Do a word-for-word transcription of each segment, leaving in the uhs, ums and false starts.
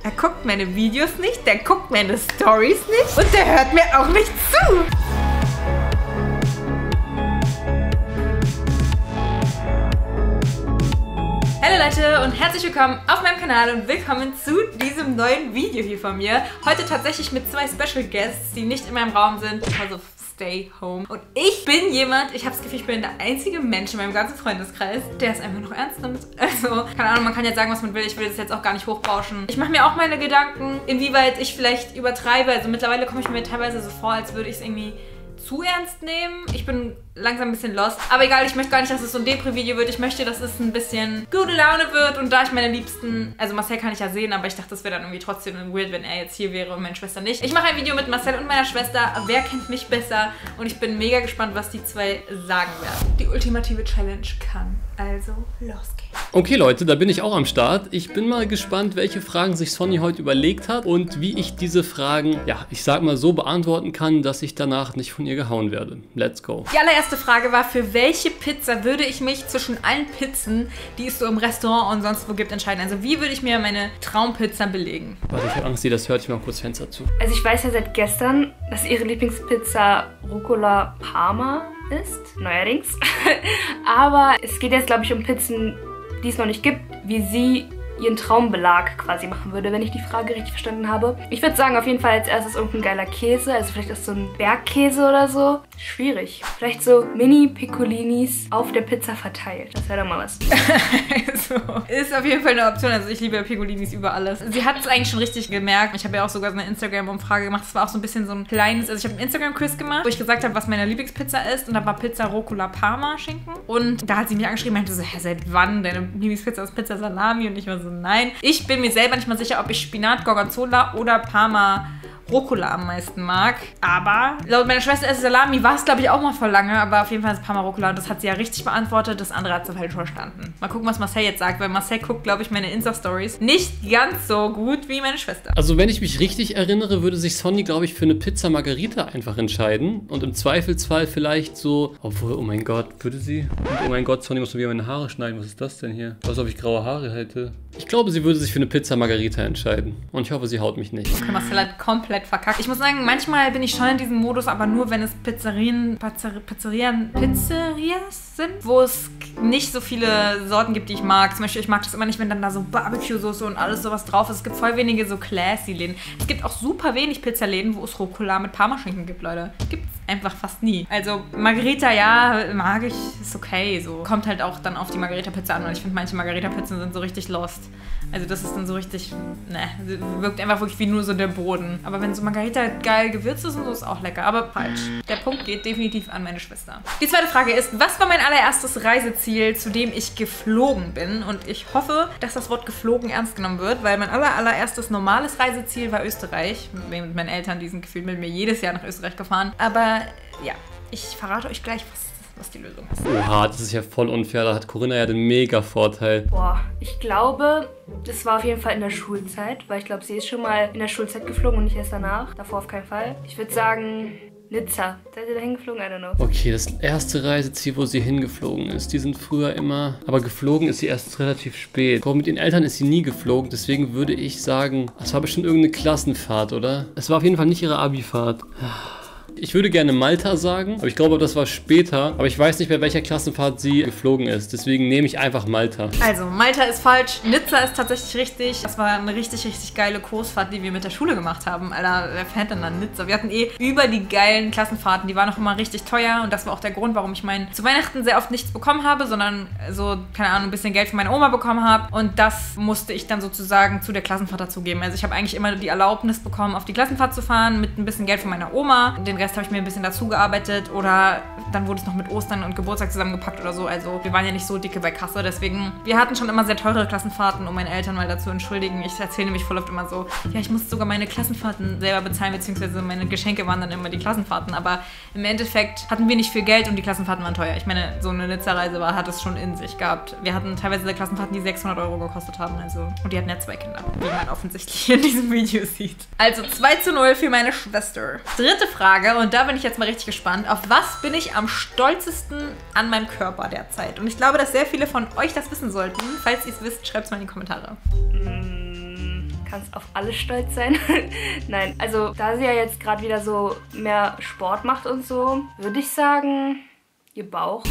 Er guckt meine Videos nicht, der guckt meine Stories nicht und der hört mir auch nicht zu. Hallo Leute und herzlich willkommen auf meinem Kanal und willkommen zu diesem neuen Video hier von mir. Heute tatsächlich mit zwei Special Guests, die nicht in meinem Raum sind, because of stay home. Und ich bin jemand, ich habe das Gefühl, ich bin der einzige Mensch in meinem ganzen Freundeskreis, der es einfach noch ernst nimmt. Also, keine Ahnung, man kann jetzt sagen, was man will, ich will das jetzt auch gar nicht hochbauschen. Ich mache mir auch meine Gedanken, inwieweit ich vielleicht übertreibe. Also mittlerweile komme ich mir teilweise so vor, als würde ich es irgendwie zu ernst nehmen. Ich bin langsam ein bisschen lost. Aber egal, ich möchte gar nicht, dass es so ein Depri-Video wird. Ich möchte, dass es ein bisschen gute Laune wird. Und da ich meine Liebsten, also Marcel kann ich ja sehen, aber ich dachte, das wäre dann irgendwie trotzdem weird, wenn er jetzt hier wäre und meine Schwester nicht. Ich mache ein Video mit Marcel und meiner Schwester. Wer kennt mich besser? Und ich bin mega gespannt, was die zwei sagen werden. Die ultimative Challenge kann also losgehen. Okay Leute, da bin ich auch am Start. Ich bin mal gespannt, welche Fragen sich Sonny heute überlegt hat und wie ich diese Fragen, ja, ich sag mal so beantworten kann, dass ich danach nicht von ihr gehauen werde. Let's go. Die allererste Frage war, für welche Pizza würde ich mich zwischen allen Pizzen, die es so im Restaurant und sonst wo gibt, entscheiden? Also wie würde ich mir meine Traumpizza belegen? Warte, ich habe Angst, das hört. Ich mal kurz Fenster zu. Also ich weiß ja seit gestern, dass ihre Lieblingspizza Rucola Parma ist, neuerdings. Aber es geht jetzt, glaube ich, um Pizzen, die es noch nicht gibt, wie sie ihren Traumbelag quasi machen würde, wenn ich die Frage richtig verstanden habe. Ich würde sagen, auf jeden Fall als erstes irgendein geiler Käse, also vielleicht ist so ein Bergkäse oder so. Schwierig. Vielleicht so Mini-Piccolinis auf der Pizza verteilt. Das wäre doch mal was. Also, ist auf jeden Fall eine Option. Also ich liebe Piccolinis über alles. Sie hat es eigentlich schon richtig gemerkt. Ich habe ja auch sogar so eine Instagram-Umfrage gemacht. Das war auch so ein bisschen so ein kleines, also ich habe einen Instagram-Quiz gemacht, wo ich gesagt habe, was meine Lieblingspizza ist. Und da war Pizza Rucola Parma Schinken. Und da hat sie mich angeschrieben und meinte so, hä, seit wann deine Lieblingspizza ist Pizza Salami? Und ich war so, nein. Ich bin mir selber nicht mal sicher, ob ich Spinat Gorgonzola oder Parma Rucola am meisten mag. Aber laut meiner Schwester ist Salami, war es glaube ich auch mal voll lange, aber auf jeden Fall ist Parma Rucola und das hat sie ja richtig beantwortet. Das andere hat sie falsch verstanden. Mal gucken, was Marcel jetzt sagt, weil Marcel guckt, glaube ich, meine Insta-Stories nicht ganz so gut wie meine Schwester. Also wenn ich mich richtig erinnere, würde sich Sonny, glaube ich, für eine Pizza Margherita einfach entscheiden und im Zweifelsfall vielleicht so, obwohl, oh mein Gott, würde sie? Und oh mein Gott, Sonny muss mir wieder meine Haare schneiden. Was ist das denn hier? Was, ob ich graue Haare hätte? Ich glaube, sie würde sich für eine Pizza Margherita entscheiden. Und ich hoffe, sie haut mich nicht. Okay, Marcel hat komplett verkackt. Ich muss sagen, manchmal bin ich schon in diesem Modus, aber nur, wenn es Pizzerien, Pizzer, Pizzerien, Pizzerias sind, wo es nicht so viele Sorten gibt, die ich mag. Zum Beispiel, ich mag das immer nicht, wenn dann da so Barbecue-Soße und alles sowas drauf ist. Es gibt voll wenige so classy Läden. Es gibt auch super wenig Pizzaläden, wo es Rucola mit Parmaschinken gibt, Leute. Gibt's einfach fast nie. Also Margherita, ja, mag ich, ist okay. So kommt halt auch dann auf die Margherita-Pizza an, weil ich finde, manche Margherita-Pizzen sind so richtig lost. Also das ist dann so richtig, ne, wirkt einfach wirklich wie nur so der Boden. Aber wenn so Margherita geil gewürzt ist und so, ist auch lecker. Aber falsch. Der Punkt geht definitiv an meine Schwester. Die zweite Frage ist, was war mein allererstes Reiseziel, zu dem ich geflogen bin? Und ich hoffe, dass das Wort geflogen ernst genommen wird, weil mein aller, allererstes normales Reiseziel war Österreich. Mit meinen Eltern, die sind gefühlt mit mir jedes Jahr nach Österreich gefahren. Aber ja, ich verrate euch gleich, was was die Lösung ist. Oha, das ist ja voll unfair. Da hat Corinna ja den mega Vorteil. Boah, ich glaube, das war auf jeden Fall in der Schulzeit, weil ich glaube, sie ist schon mal in der Schulzeit geflogen und nicht erst danach. Davor auf keinen Fall. Ich würde sagen, Nizza. Seid ihr da hingeflogen? I don't know. Okay, das erste Reiseziel, wo sie hingeflogen ist. Die sind früher immer... Aber geflogen ist sie erst relativ spät. Ich glaube, mit ihren Eltern ist sie nie geflogen. Deswegen würde ich sagen, das war bestimmt irgendeine Klassenfahrt, oder? Es war auf jeden Fall nicht ihre Abifahrt. Ich würde gerne Malta sagen, aber ich glaube, das war später. Aber ich weiß nicht, bei welcher Klassenfahrt sie geflogen ist. Deswegen nehme ich einfach Malta. Also, Malta ist falsch. Nizza ist tatsächlich richtig. Das war eine richtig, richtig geile Kursfahrt, die wir mit der Schule gemacht haben. Alter, wer fährt denn dann Nizza? Wir hatten eh über die geilen Klassenfahrten. Die waren auch immer richtig teuer. Und das war auch der Grund, warum ich mein, zu Weihnachten sehr oft nichts bekommen habe, sondern so, keine Ahnung, ein bisschen Geld von meiner Oma bekommen habe. Und das musste ich dann sozusagen zu der Klassenfahrt dazugeben. Also ich habe eigentlich immer die Erlaubnis bekommen, auf die Klassenfahrt zu fahren mit ein bisschen Geld von meiner Oma. Den Rest habe ich mir ein bisschen dazu gearbeitet oder dann wurde es noch mit Ostern und Geburtstag zusammengepackt oder so. Also wir waren ja nicht so dicke bei Kasse, deswegen, wir hatten schon immer sehr teure Klassenfahrten, um meine Eltern mal dazu entschuldigen. Ich erzähle nämlich voll oft immer so, ja, ich musste sogar meine Klassenfahrten selber bezahlen, beziehungsweise meine Geschenke waren dann immer die Klassenfahrten, aber im Endeffekt hatten wir nicht viel Geld und die Klassenfahrten waren teuer. Ich meine, so eine Nizza-Reise war, hat es schon in sich gehabt. Wir hatten teilweise Klassenfahrten, die sechshundert Euro gekostet haben, also, und die hatten ja zwei Kinder, wie man offensichtlich in diesem Video sieht. Also zwei zu null für meine Schwester. Dritte Frage, und da bin ich jetzt mal richtig gespannt. Auf was bin ich am stolzesten an meinem Körper derzeit? Und ich glaube, dass sehr viele von euch das wissen sollten. Falls ihr es wisst, schreibt es mal in die Kommentare. kannst auf alles stolz sein. Nein, also da sie ja jetzt gerade wieder so mehr Sport macht und so, würde ich sagen, ihr Bauch.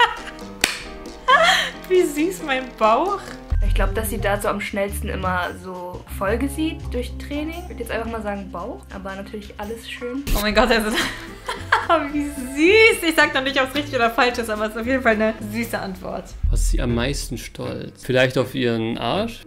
Wie süß mein Bauch. Ich glaube, dass sie da so am schnellsten immer so Folge sieht durch Training. Ich würde jetzt einfach mal sagen Bauch, aber natürlich alles schön. Oh mein Gott, also wie süß. Ich sag noch nicht, ob es richtig oder falsch ist, aber es ist auf jeden Fall eine süße Antwort. Was ist sie am meisten stolz? Vielleicht auf ihren Arsch?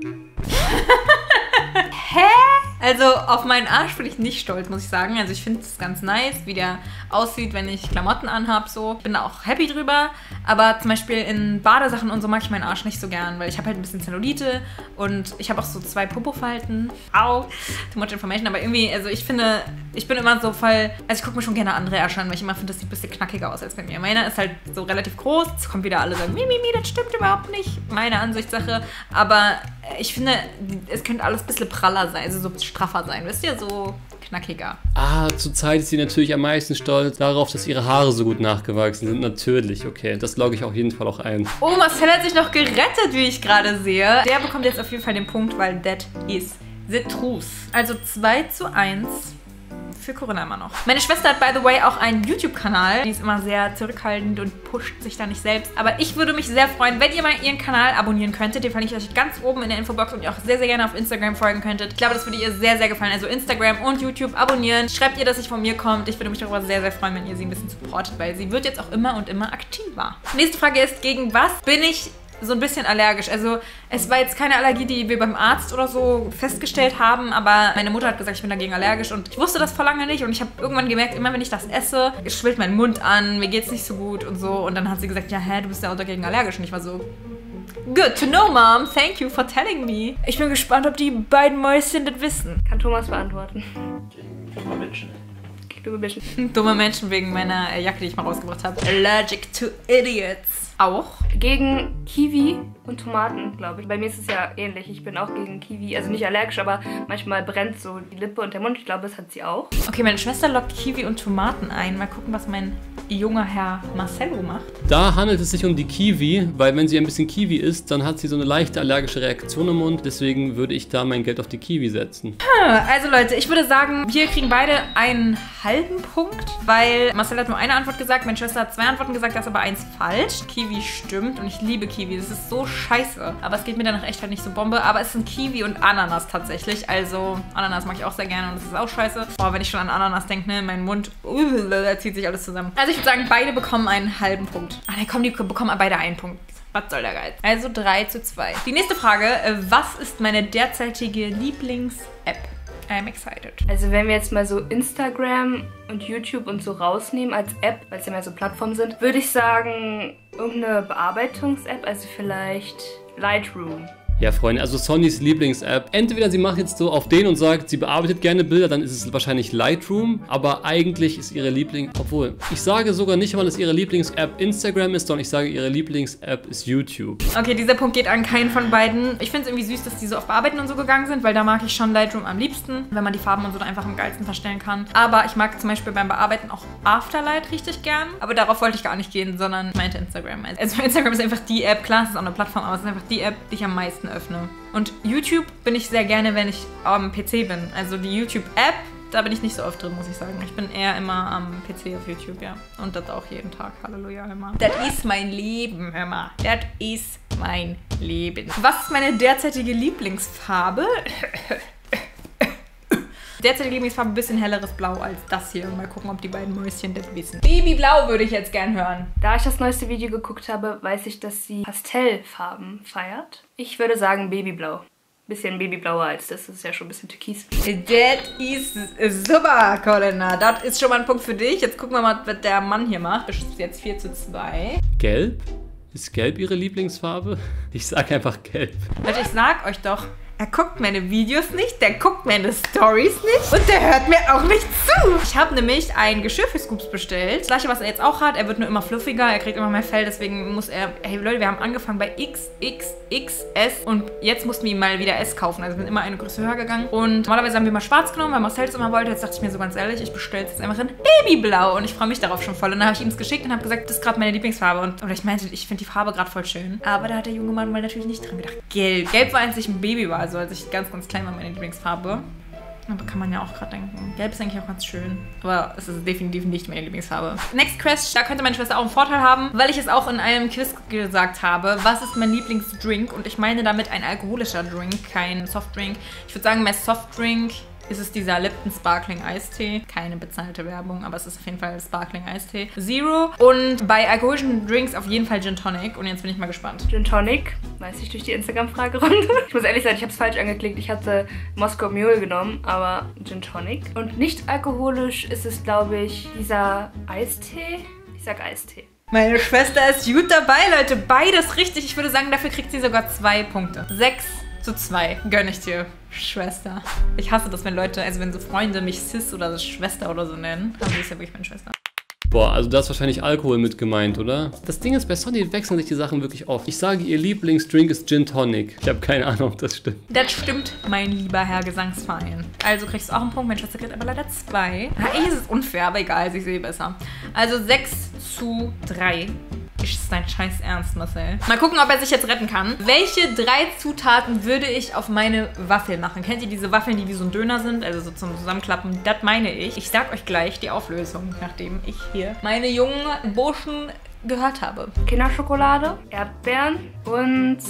Hä? Also auf meinen Arsch bin ich nicht stolz, muss ich sagen. Also ich finde es ganz nice, wie der aussieht, wenn ich Klamotten anhabe. So. Bin da auch happy drüber. Aber zum Beispiel in Badesachen und so mag ich meinen Arsch nicht so gern, weil ich habe halt ein bisschen Zellulite und ich habe auch so zwei Popofalten. Au, too much information. Aber irgendwie, also ich finde, ich bin immer so voll, also ich gucke mir schon gerne andere Ärsche an, weil ich immer finde, das sieht ein bisschen knackiger aus als bei mir. Meiner ist halt so relativ groß. Jetzt kommt wieder alle sagen, mi, mi, mi, das stimmt überhaupt nicht. Meine Ansichtssache. Aber ich finde, es könnte alles ein bisschen praller sein, also so straffer sein, wisst ihr, so knackiger. Ah, zurzeit ist sie natürlich am meisten stolz darauf, dass ihre Haare so gut nachgewachsen sind. Natürlich, okay, das logge ich auf jeden Fall auch ein. Oh, Marcel hat sich noch gerettet, wie ich gerade sehe. Der bekommt jetzt auf jeden Fall den Punkt, weil that is the truth. Also zwei zu eins. Für Corinna immer noch. Meine Schwester hat, by the way, auch einen YouTube-Kanal. Die ist immer sehr zurückhaltend und pusht sich da nicht selbst. Aber ich würde mich sehr freuen, wenn ihr mal ihren Kanal abonnieren könntet. Den verlinke ich euch ganz oben in der Infobox und ihr auch sehr, sehr gerne auf Instagram folgen könntet. Ich glaube, das würde ihr sehr, sehr gefallen. Also Instagram und YouTube abonnieren. Schreibt ihr, dass ich von mir kommt. Ich würde mich darüber sehr, sehr freuen, wenn ihr sie ein bisschen supportet, weil sie wird jetzt auch immer und immer aktiver. Nächste Frage ist, gegen was bin ich so ein bisschen allergisch. Also es war jetzt keine Allergie, die wir beim Arzt oder so festgestellt haben, aber meine Mutter hat gesagt, ich bin dagegen allergisch und ich wusste das vor lange nicht und ich habe irgendwann gemerkt, immer wenn ich das esse, schwillt mein Mund an, mir geht's nicht so gut und so und dann hat sie gesagt, ja hä, du bist ja auch dagegen allergisch und ich war so, good to know, Mom, thank you for telling me. Ich bin gespannt, ob die beiden Mäuschen das wissen. Kann Thomas beantworten. Dumme Menschen. Dumme Menschen. Dumme Menschen wegen meiner Jacke, die ich mal rausgebracht habe. Allergic to idiots. Auch? Gegen Kiwi und Tomaten, glaube ich. Bei mir ist es ja ähnlich. Ich bin auch gegen Kiwi. Also nicht allergisch, aber manchmal brennt so die Lippe und der Mund. Ich glaube, das hat sie auch. Okay, meine Schwester lockt Kiwi und Tomaten ein. Mal gucken, was mein junger Herr Marcello macht. Da handelt es sich um die Kiwi, weil wenn sie ein bisschen Kiwi isst, dann hat sie so eine leichte allergische Reaktion im Mund. Deswegen würde ich da mein Geld auf die Kiwi setzen. Also Leute, ich würde sagen, wir kriegen beide einen halben Punkt, weil Marcel hat nur eine Antwort gesagt, meine Schwester hat zwei Antworten gesagt, das ist aber eins falsch. Kiwi stimmt und ich liebe Kiwi, das ist so scheiße. Aber es geht mir danach echt halt nicht so Bombe, aber es sind Kiwi und Ananas tatsächlich, also Ananas mag ich auch sehr gerne und das ist auch scheiße. Boah, wenn ich schon an Ananas denke, ne, mein Mund, uh, da zieht sich alles zusammen. Also ich würde sagen, beide bekommen einen halben Punkt. Ah, ne, komm, die bekommen beide einen Punkt. Was soll der Geiz? Also drei zu zwei. Die nächste Frage, was ist meine derzeitige Lieblings-App? I'm excited. Also wenn wir jetzt mal so Instagram und YouTube und so rausnehmen als App, weil es ja mehr so Plattformen sind, würde ich sagen, irgendeine Bearbeitungs-App, also vielleicht Lightroom. Ja, Freunde, also Sonnys Lieblings-App. Entweder sie macht jetzt so auf den und sagt, sie bearbeitet gerne Bilder, dann ist es wahrscheinlich Lightroom. Aber eigentlich ist ihre Lieblings... Obwohl, ich sage sogar nicht mal, dass ihre Lieblings-App Instagram ist, sondern ich sage, ihre Lieblings-App ist YouTube. Okay, dieser Punkt geht an keinen von beiden. Ich finde es irgendwie süß, dass die so auf Bearbeiten und so gegangen sind, weil da mag ich schon Lightroom am liebsten, wenn man die Farben und so einfach am geilsten verstellen kann. Aber ich mag zum Beispiel beim Bearbeiten auch Afterlight richtig gern. Aber darauf wollte ich gar nicht gehen, sondern ich meinte Instagram. Also Instagram ist einfach die App, klar, es ist auch eine Plattform, aber es ist einfach die App, die ich am meisten öffne. Und YouTube bin ich sehr gerne, wenn ich am P C bin. Also die YouTube-App, da bin ich nicht so oft drin, muss ich sagen. Ich bin eher immer am P C auf YouTube, ja. Und das auch jeden Tag. Halleluja, immer. Das ist mein Leben, hör mal. Das ist mein Leben. Was ist meine derzeitige Lieblingsfarbe? Derzeitige Lieblingsfarbe ein bisschen helleres Blau als das hier. Mal gucken, ob die beiden Mäuschen das wissen. Babyblau würde ich jetzt gern hören. Da ich das neueste Video geguckt habe, weiß ich, dass sie Pastellfarben feiert. Ich würde sagen Babyblau. Bisschen babyblauer als das. Das ist ja schon ein bisschen türkis. Das ist super, Corinna. Das ist schon mal ein Punkt für dich. Jetzt gucken wir mal, was der Mann hier macht. Das ist jetzt vier zu zwei. Gelb? Ist Gelb ihre Lieblingsfarbe? Ich sag einfach Gelb. Also ich sag euch doch, er guckt meine Videos nicht, der guckt meine Stories nicht und der hört mir auch nicht zu. Ich habe nämlich ein Geschirr für Scoops bestellt. Das gleiche, was er jetzt auch hat. Er wird nur immer fluffiger, er kriegt immer mehr Fell, deswegen muss er... Hey Leute, wir haben angefangen bei X X X S und jetzt mussten wir ihm mal wieder S kaufen. Also wir sind immer eine Größe höher gegangen. Und normalerweise haben wir mal schwarz genommen, weil Marcel es immer wollte. Jetzt dachte ich mir so ganz ehrlich, ich bestelle es jetzt einfach in Babyblau und ich freue mich darauf schon voll. Und dann habe ich ihm es geschickt und habe gesagt, das ist gerade meine Lieblingsfarbe. Und oder ich meinte, ich finde die Farbe gerade voll schön. Aber da hat der junge Mann mal natürlich nicht dran gedacht. Gelb. Gelb war, als ich ein Baby war. Also als ich ganz, ganz klein war, meine Lieblingsfarbe. Aber kann man ja auch gerade denken. Gelb ist eigentlich auch ganz schön. Aber es ist definitiv nicht meine Lieblingsfarbe. Next question. Da könnte meine Schwester auch einen Vorteil haben, weil ich es auch in einem Quiz gesagt habe. Was ist mein Lieblingsdrink? Und ich meine damit ein alkoholischer Drink, kein Softdrink. Ich würde sagen, mehr Softdrink ist es dieser Lipton Sparkling Eistee. Keine bezahlte Werbung, aber es ist auf jeden Fall Sparkling Eistee. Zero. Und bei alkoholischen Drinks auf jeden Fall Gin Tonic. Und jetzt bin ich mal gespannt. Gin Tonic, weiß ich durch die Instagram-Fragerunde. Ich muss ehrlich sein, ich habe es falsch angeklickt. Ich hatte Moskau Mule genommen, aber Gin Tonic. Und nicht alkoholisch ist es, glaube ich, dieser Eistee. Ich sag Eistee. Meine Schwester ist gut dabei, Leute. Beides richtig. Ich würde sagen, dafür kriegt sie sogar zwei Punkte. Sechs zu zwei. Gönn ich dir, Schwester. Ich hasse das, wenn Leute, also wenn so Freunde mich Sis oder Schwester oder so nennen. Aber sie ist ja wirklich meine Schwester. Boah, also da ist wahrscheinlich Alkohol mit gemeint, oder? Das Ding ist, bei Sonny wechseln sich die Sachen wirklich oft. Ich sage, ihr Lieblingsdrink ist Gin Tonic. Ich habe keine Ahnung, ob das stimmt. Das stimmt, mein lieber Herr Gesangsverein. Also kriegst du auch einen Punkt, meine Schwester kriegt aber leider zwei. Eigentlich ist es unfair, aber egal, ich sehe besser. Also sechs zu drei. Ist dein Scheiß Ernst, Marcel? Mal gucken, ob er sich jetzt retten kann. Welche drei Zutaten würde ich auf meine Waffel machen? Kennt ihr diese Waffeln, die wie so ein Döner sind? Also so zum Zusammenklappen. Das meine ich. Ich sag euch gleich die Auflösung, nachdem ich hier meine jungen Burschen gehört habe. Kinderschokolade, Erdbeeren und...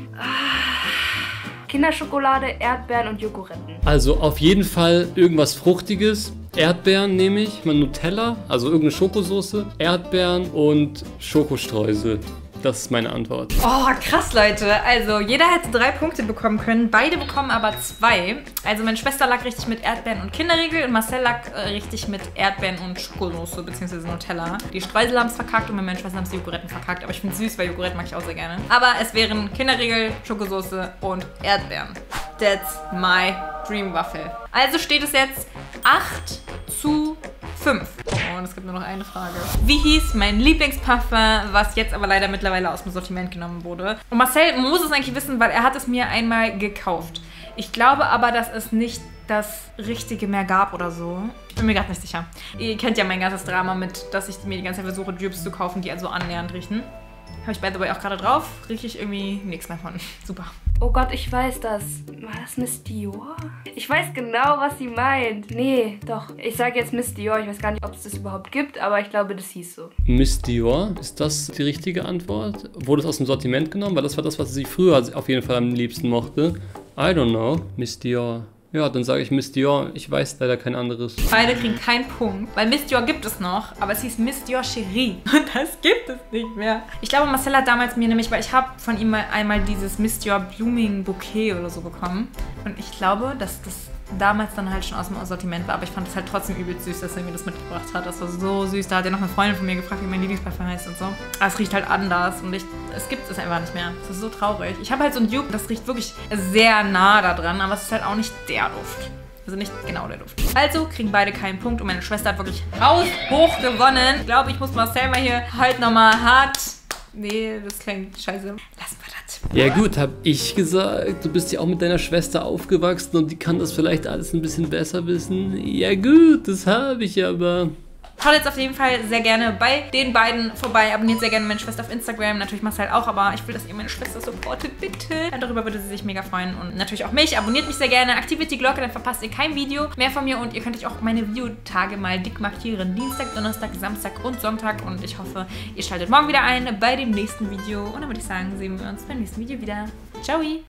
Kinderschokolade, Erdbeeren und Joghurtretten. Also auf jeden Fall irgendwas Fruchtiges. Erdbeeren nehme ich, mal Nutella, also irgendeine Schokosoße, Erdbeeren und Schokostreusel. Das ist meine Antwort. Oh, krass, Leute. Also, jeder hätte drei Punkte bekommen können. Beide bekommen aber zwei. Also, meine Schwester lag richtig mit Erdbeeren und Kinderriegel und Marcel lag äh, richtig mit Erdbeeren und Schokosoße bzw. Nutella. Die Streusel haben es verkackt und meine Schwester haben es die Joghurtretten verkackt. Aber ich finde es süß, weil Joghurt mag ich auch sehr gerne. Aber es wären Kinderriegel, Schokosoße und Erdbeeren. That's my dream Waffel. Also steht es jetzt acht zu fünf. Oh, und es gibt nur noch eine Frage. Wie hieß mein Lieblingsparfum, was jetzt aber leider mittlerweile aus dem Sortiment genommen wurde? Und Marcel muss es eigentlich wissen, weil er hat es mir einmal gekauft. Ich glaube aber, dass es nicht das Richtige mehr gab oder so. Ich bin mir gerade nicht sicher. Ihr kennt ja mein ganzes Drama mit, dass ich mir die ganze Zeit versuche, Dupes zu kaufen, die also annähernd riechen. Habe ich by the way auch gerade drauf. Rieche ich irgendwie nichts mehr von. Super. Oh Gott, ich weiß das. War das Miss Dior? Ich weiß genau, was sie meint. Nee, doch. Ich sage jetzt Miss Dior. Ich weiß gar nicht, ob es das überhaupt gibt, aber ich glaube, das hieß so. Miss Dior? Ist das die richtige Antwort? Wurde es aus dem Sortiment genommen? Weil das war das, was sie früher auf jeden Fall am liebsten mochte. I don't know. Miss Dior. Ja, dann sage ich Miss Dior. Ich weiß leider kein anderes. Beide kriegen keinen Punkt, weil Miss Dior gibt es noch, aber es hieß Miss Dior Cherie. Und das gibt es nicht mehr. Ich glaube, Marcel hat damals mir nämlich, weil ich habe von ihm mal einmal dieses Miss Dior Blooming Bouquet oder so bekommen. Und ich glaube, dass das damals dann halt schon aus dem Sortiment war, aber ich fand es halt trotzdem übelst süß, dass er mir das mitgebracht hat. Das war so süß. Da hat ja noch eine Freundin von mir gefragt, wie mein Lieblingsparfum heißt und so. Aber es riecht halt anders und ich, es gibt es einfach nicht mehr. Das ist so traurig. Ich habe halt so ein Dupe, das riecht wirklich sehr nah da dran, aber es ist halt auch nicht der Duft. Also nicht genau der Duft. Also kriegen beide keinen Punkt und meine Schwester hat wirklich haushoch gewonnen. Ich glaube, ich muss Marcel mal hier halt nochmal hart... Nee, das klingt scheiße. Lassen wir das. Ja gut, hab ich gesagt, du bist ja auch mit deiner Schwester aufgewachsen und die kann das vielleicht alles ein bisschen besser wissen. Ja gut, das habe ich aber... Schaut jetzt auf jeden Fall sehr gerne bei den beiden vorbei. Abonniert sehr gerne meine Schwester auf Instagram. Natürlich Marcel auch, aber ich will, dass ihr meine Schwester supportet, bitte. Darüber würde sie sich mega freuen. Und natürlich auch mich. Abonniert mich sehr gerne. Aktiviert die Glocke, dann verpasst ihr kein Video mehr von mir. Und ihr könnt euch auch meine Videotage mal dick markieren. Dienstag, Donnerstag, Samstag und Sonntag. Und ich hoffe, ihr schaltet morgen wieder ein bei dem nächsten Video. Und dann würde ich sagen, sehen wir uns beim nächsten Video wieder. Ciao!